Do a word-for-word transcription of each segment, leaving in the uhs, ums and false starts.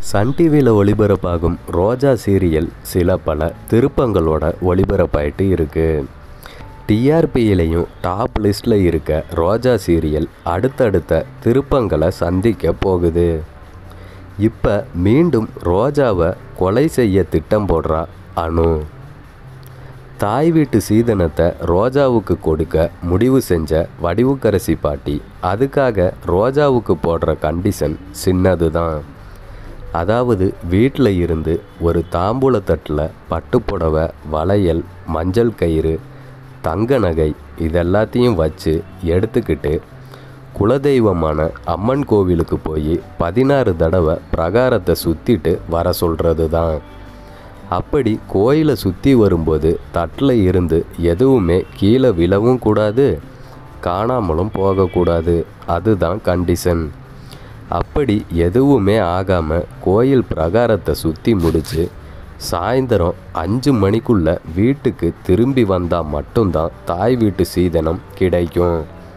Sun டிவியில் ஒளிபரப்பாகும் ரோஜா serial சில பல திருப்பங்களோட ஒளிபரப்பாயிட்டு இருக்குது. டிஆர்பியிலையும் டாப் லிஸ்ட்டில் இருக்க ரோஜா சீரியல் அடுத்தடுத்த திருப்பங்களை சந்திக்க போகுது. இப்போ மீண்டும் ரோஜாவை கொலை செய்ய திட்டம் போடுறா அனு. தாய் வீட்டு சீதனத்தை ரோஜாவுக்கு கொடுக்க முடிவு செஞ்ச வடிவுக்கரசி பாட்டி அதுக்காக ரோஜாவுக்கு போடுற கண்டிஷன் சின்னது தான். அதாவது வீட்டில் இருந்து ஒரு தாம்பூலத்தட்டில் பட்டுப்புடவை, வளையல், மஞ்சள் கயிறு, தங்க நகை இதெல்லாத்தையும் வச்சு எடுத்துக்கிட்டு குலதெய்வமான அம்மன் கோவிலுக்கு போய் பதினாறு தடவை பிரகாரத்தை சுற்றிட்டு வர சொல்கிறது தான். அப்படி கோயிலை சுற்றி வரும்போது தட்டில் இருந்து எதுவுமே கீழே விழவும் கூடாது, காணாமலும் போகக்கூடாது. அதுதான் கண்டிஷன். அப்படி எதுவுமே ஆகாமல் கோயில் பிரகாரத்தை சுற்றி முடித்து சாயந்தரம் அஞ்சு மணிக்குள்ளே வீட்டுக்கு திரும்பி வந்தால் மட்டும்தான் தாய் வீட்டு சீதனம் கிடைக்கும்.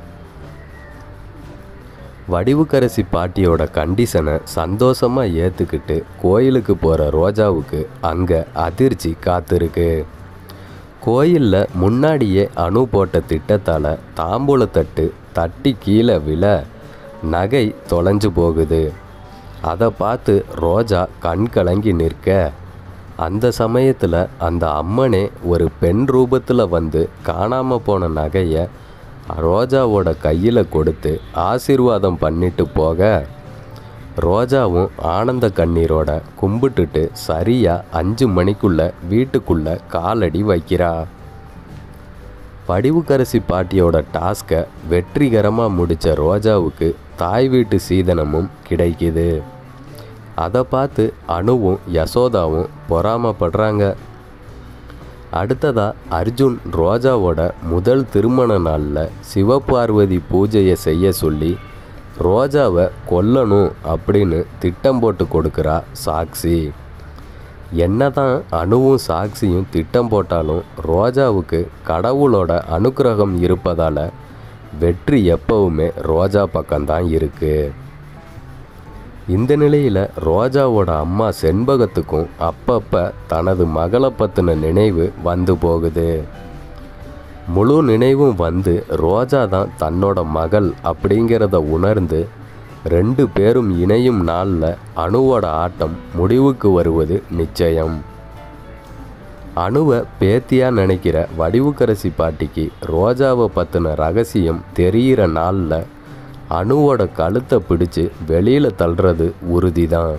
வடிவுக்கரசி பாட்டியோட கண்டிஷனை சந்தோஷமாக ஏற்றுக்கிட்டு கோயிலுக்கு போகிற ரோஜாவுக்கு அங்கே அதிர்ச்சி காத்திருக்கு. கோயிலில் முன்னாடியே அணு போட்ட திட்டத்தால் தாம்பூலத்தட்டு தட்டி கீழே விழ நகை தொலைஞ்சு போகுது. அதை பார்த்து ரோஜா கண் கலங்கி நிற்க, அந்த சமயத்தில் அந்த அம்மனே ஒரு பெண் ரூபத்தில் வந்து காணாமல் போன நகையை ரோஜாவோட கையில் கொடுத்து ஆசீர்வாதம் பண்ணிட்டு போக, ரோஜாவும் ஆனந்த கண்ணீரோட கும்பிட்டுட்டு சரியாக அஞ்சு மணிக்குள்ளே வீட்டுக்குள்ளே காலடி வைக்கிறா. வடிவுக்கரசி பாட்டியோட டாஸ்கை வெற்றிகரமாக முடித்த ரோஜாவுக்கு தாய் வீட்டு சீதனமும் கிடைக்குது. அதை பார்த்து அனுவும் யசோதாவும் பொறாமப்படுறாங்க. அடுத்ததாக அர்ஜுன் ரோஜாவோட முதல் திருமண நாளில் சிவபார்வதி பூஜையை செய்ய சொல்லி ரோஜாவை கொல்லணும் அப்படின்னு திட்டம் போட்டு கொடுக்குறா சாக்சி. என்னதான் அணுவும் சாக்சியும் திட்டம் போட்டாலும் ரோஜாவுக்கு கடவுளோட அனுக்கிரகம் இருப்பதால் வெற்றி எப்பவுமே ரோஜா பக்கம்தான் இருக்குது. இந்த நிலையில் ரோஜாவோட அம்மா செண்பகத்துக்கும் அப்பப்போ தனது மகளை பற்றின நினைவு வந்து போகுது. முழு நினைவும் வந்து ரோஜா தான் தன்னோட மகள் அப்படிங்கிறத உணர்ந்து ரெண்டு பேரும் இணையும் நாளில் அணுவோட ஆட்டம் முடிவுக்கு வருவது நிச்சயம். அணுவை பேத்தியாக நினைக்கிற வடிவுக்கரசி பாட்டிக்கு ரோஜாவை பற்றின ரகசியம் தெரிகிற நாளில் அணுவோட கழுத்தை பிடிச்சு வெளியில் தள்ளுறது உறுதி தான்.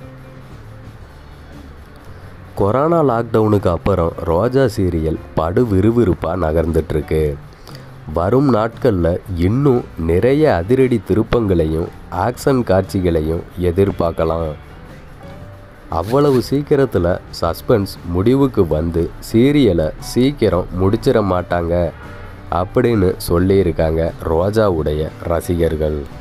கொரோனா லாக்டவுனுக்கு அப்புறம் ரோஜா சீரியல் படு விறுவிறுப்பாக நகர்ந்துட்டுருக்கு. வரும் நாட்களில் இன்னும் நிறைய அதிரடி திருப்பங்களையும் ஆக்ஷன் காட்சிகளையும் எதிர்பார்க்கலாம். அவ்வளவு சீக்கிரத்தில் சஸ்பென்ஸ் முடிவுக்கு வந்து சீரியலை சீக்கிரம் முடிச்சிட மாட்டாங்க அப்படின்னு சொல்லியிருக்காங்க ரோஜாவுடைய ரசிகர்கள்.